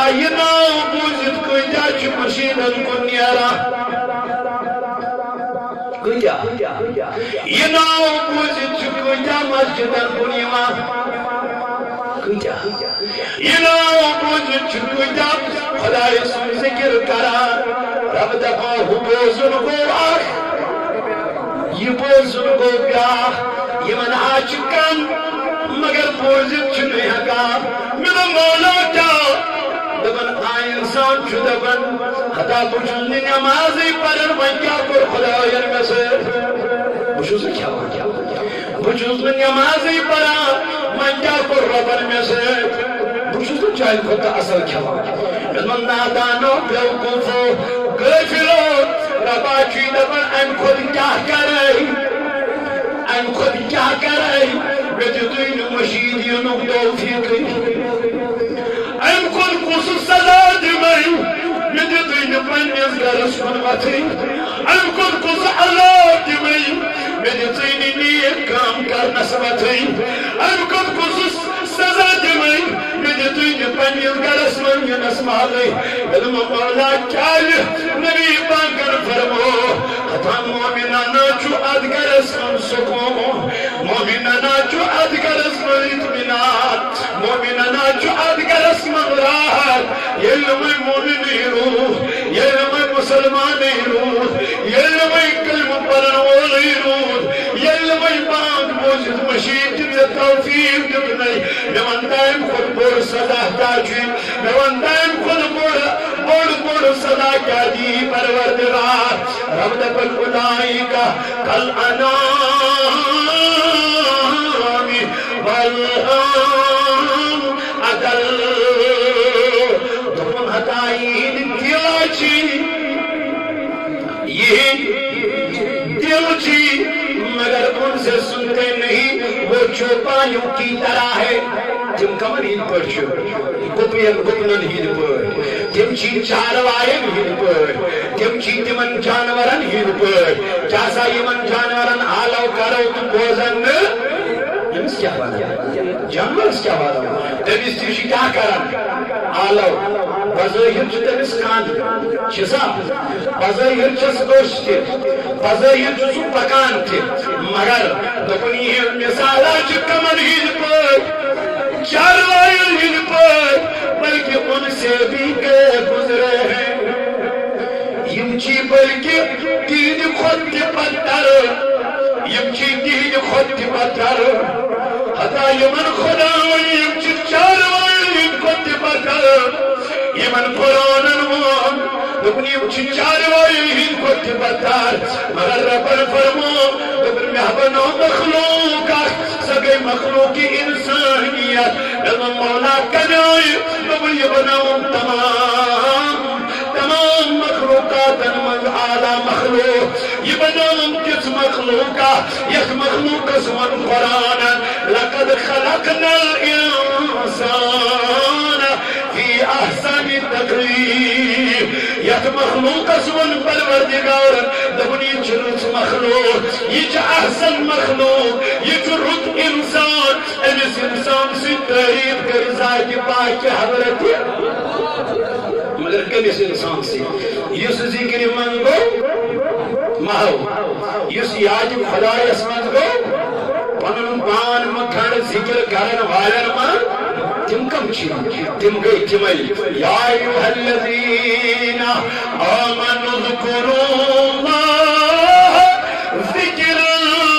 خدا یہ ناو بوزت کجا چھ مشینن کو نیرا کجا یہ ناو بوزت چھ کجا مسجدن کو نیما کجا یہ ناو بوزت چھ کجا خدا سن ذکر کرا رب دفا ہو بوزن کو آخ یہ بوزن کو بیاخ یہ من آچکن مگر بوزت چھنے ہکا من مولا کیا دبن آئی انسان چھو دبن حتا بجھنی نمازی پرن من کیا کر خدا یرمی سے بجھوز کیا بجھوز نمازی پرن من کیا کر ربن میں سے بجھوز چاہی خدا اصل کیا من نادانو بیوکوفو گفلو ربا چی دبن ام خود کیا کرے ام خود کیا کرے بدون مشید ينوب توفيقي ام كل قصص صلاة دمي بدون من يزدر سنواتي ام كل قصص على دمي بدون نيك كام كار نسبتي ام كل قصص سزا دمي بدون من يزدر سنواتي علم مولا كالي نبي بانكر فرمو خطان مؤمنانا چو ادگر اسم سکومو مؤمنانا چو ادگر اسم اطمینات مؤمنانا چو ادگر اسم راحت یلوی مومنی روح یلوی مسلمانی روح یلوی کلم پرنولی روح یلوی بانک موجود مشید توفیق دبنی نوان دائم خود بور صدا کاجی نوان دائم خود بور صدا کاجی پروردگار رب دبل خدائی کا کل انامی والہم عدل دبن حتائین دیوچی یہ دیوچی مگر ان سے سنتے نہیں وہ چوپایوں کی طرح ہے تم کمر ہید پر چھو گپنن ہید پر تم چی چاروائن ہید پر تم چی تمن جانورن ہید پر جاسا یمن جانورن آلو کرو تم بوزن یمس کیا بات ہے جانورس کیا بات ہے تمیس تیوشی کیا کرن آلو بظاہر چھو تمیس کاند چھسا بظاہر چھس گوشت بظاہر چھسو پکان تھی مگر دکنی ہے مثالا چھ کمن ہید پر چاروائن ہید پر بلکہ ان سے بھی گئے گزرے ہیں یمچی بلکہ دین خود پتر یمچی دین خود پتر حتا یمن خدا یمچی چاروائن خود پتر یمن قرآن وان دکنی یمچی چاروائن خود پتر مگر ربر فرمو دکن محبنو مخلوقہ سگے مخلوقی انسانیت علم مولا کنائی نبی بناؤں تمام مخلوقات من اعلی مخلوق یہ بناؤں کس مخلوقہ یک مخلوق اسمن قرآن لقد خلقنا الانسان فی احسن تقریم یک مخلوق اسمن پروردگار دبنی چرس مخلوق یہ احسن مخلوق یہ رت انسان انس انسان سے تعریف کر ذات پاک حضرت مگر کمس انسان سے یس ذکر منگو مہو یس یاد خدا اسمت گو پنن پان مکھن ذکر کرن والن من تم کم چھ تم گئی تمل یا ایھا الذین آمنوا اذکروا اللہ ذکرا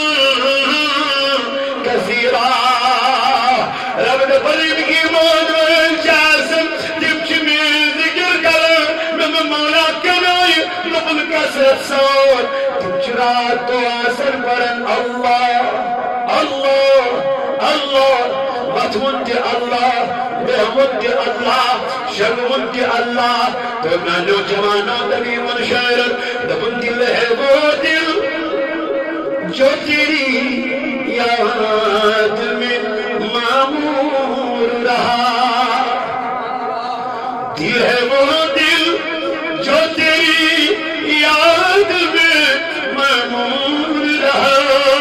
کثیرا رب نے بلند کی موت میں جاسم تم چھ میں ذکر کرن میں مولا کنائی لبن کثرت سور تم چرات تو اثر پرن اللہ اللہ اللہ بطمنت اللہ بحمد اللہ شرمنت اللہ تبنا نوجوانا دنی من شاعر دبن دل ہے وہ دل جو تیری یاد میں معمور رہا دل ہے وہ دل جو تیری یاد میں معمور رہا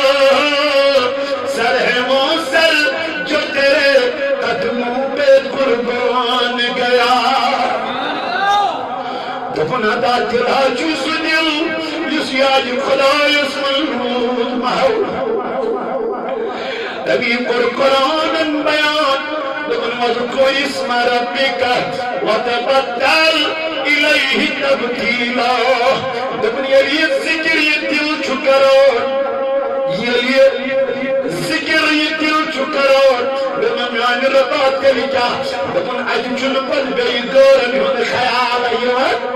سر ہے وہ سر جو تیرے قدموں پہ قربان گیا دپن ہدا دل ہا سہ دل اس یاد خدایس من محو نبی کور قرآن بیان دپن واذکر اسم ربک وتبتل الیہ تبتیلا دپن یہ ذکر یہ دل چھو کرو یہ ذکر یہ دل چھو کرو دپن میان ربات کری کیا دپن اج چھن پن گئی گورن ہند خیال ایوان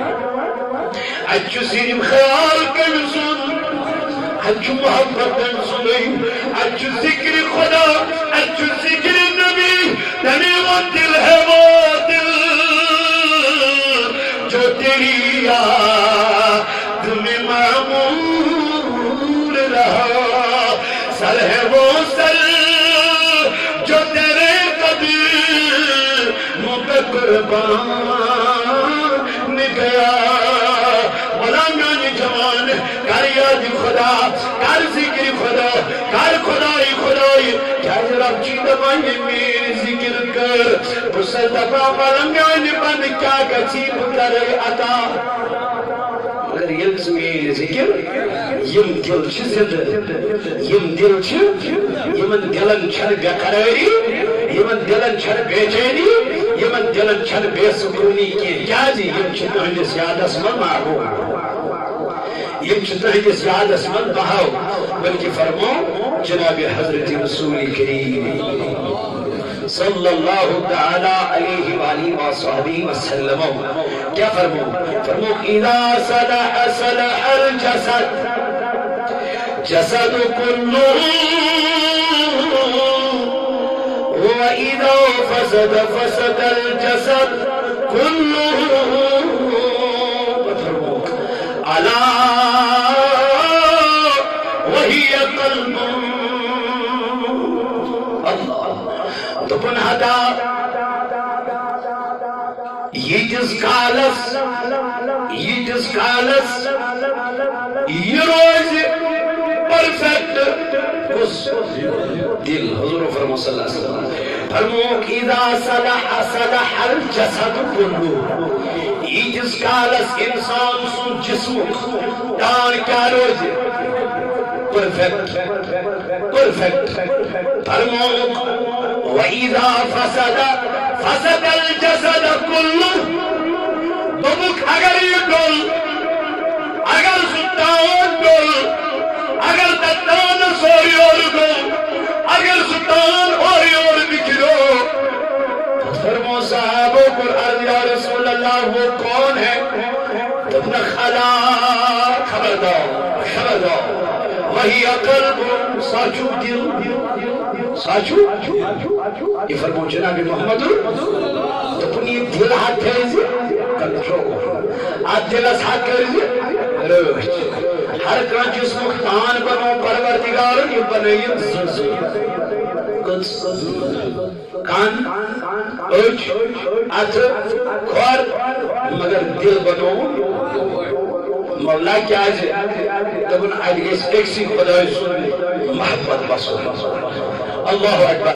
اج چھو صرف خیال کم سن اج چھو محبت کم سنئی اج چھو ذکر خدا اج چھو ذکر نبی نبی وہ دل ہے وہ دل جو تیری یاد میں معمور رہا سر ہے وہ سر جو تیرے قدموں پہ قربان گیا بلا میانی جوان کر یاد خدا کر ذکر خدا کر خدای خدای کیا رب چی دبائی میری ذکر کر بسر دبا بلا میانی بند کیا گچی بکر عطا مگر یلز میری ذکر یم دل چھ زندہ یم دل چھ یمن دلن چھر بے قراری یمن دلن چھر بے چینی یمن دلن چھر بے سکونی کی کیا جی یم چھ تہندس یادس من محبوب یم چھ تہندس یادس من بہاو بلکہ فرمو جناب حضرت رسول کریم صلی اللہ تعالی علیہ وآلہ وصحبہ وسلم کیا فرمو اذا صلح صلح الجسد جسد كله وإذا فسد فسد الجسد كله ألا وهي قلب الله دپن ہدا یتس کالس یہ روز پرفیکٹ کس دل حضور فرمو صلی اللہ علیہ وسلم فرمو اذا صلح صلح الجسد كله یتس کالس انسان سن جسم دان کیا روز پرفیکٹ فرمو وَإِذَا فَسَدَ الْجَسَدَ كُلُّهُ دمک اگر یہ ڈول اگر ستان ڈول اگر تتان سوری اور ڈول اگر ستان اور بکھرو فرمو صحابوں پر عرض یا رسول اللہ وہ کون ہے تم نے خبر دو وہی قلب ساچو دل ساچو یہ فرمو جناب محمد تپنی دل ہاتھ ہے کنٹرول آج دل اس ہاتھ کر روش ہر کان جسم تان بنو پروردگار یہ بنائی زلزل کان اوچ اتھ کھور مگر دل بنو مولا کیا ہے تبن آج اس ایک سی خدای سن محبت بسو اللہ اکبر